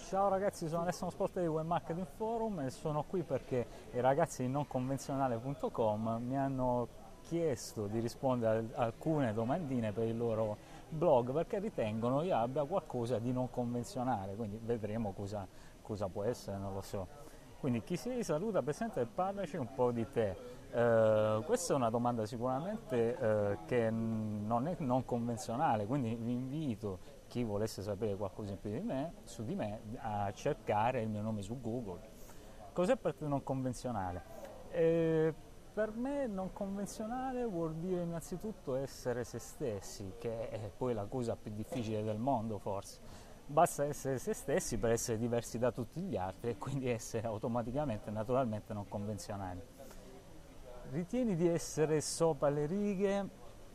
Ciao ragazzi, sono Alessandro Sportelli di Web Marketing Forum e sono qui perché i ragazzi di nonconvenzionale.com mi hanno chiesto di rispondere a alcune domandine per il loro blog perché ritengono io abbia qualcosa di non convenzionale, quindi vedremo cosa può essere, non lo so. Quindi chi sei, saluta, presenta e parlaci un po' di te. Questa è una domanda sicuramente che non è non convenzionale, quindi vi invito, chi volesse sapere qualcosa in più di me, su di me, a cercare il mio nome su Google. Cos'è per te non convenzionale? Per me non convenzionale vuol dire innanzitutto essere se stessi, che è poi la cosa più difficile del mondo forse. Basta essere se stessi per essere diversi da tutti gli altri e quindi essere automaticamente, naturalmente non convenzionali. Ritieni di essere sopra le righe?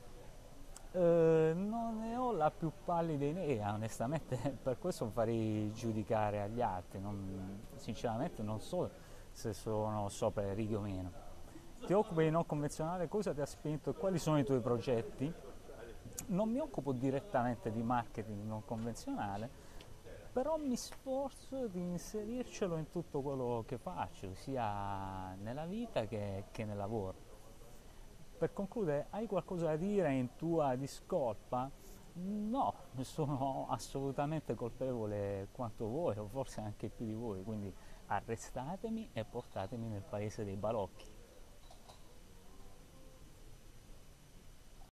Non ne ho la più pallida idea, onestamente per questo farei giudicare agli altri, sinceramente non so se sono sopra le righe o meno. Ti occupi di non convenzionale, cosa ti ha spinto e quali sono i tuoi progetti? Non mi occupo direttamente di marketing non convenzionale, però mi sforzo di inserircelo in tutto quello che faccio, sia nella vita che nel lavoro. Per concludere, hai qualcosa da dire in tua discolpa? No, sono assolutamente colpevole quanto voi, o forse anche più di voi, quindi arrestatemi e portatemi nel paese dei balocchi.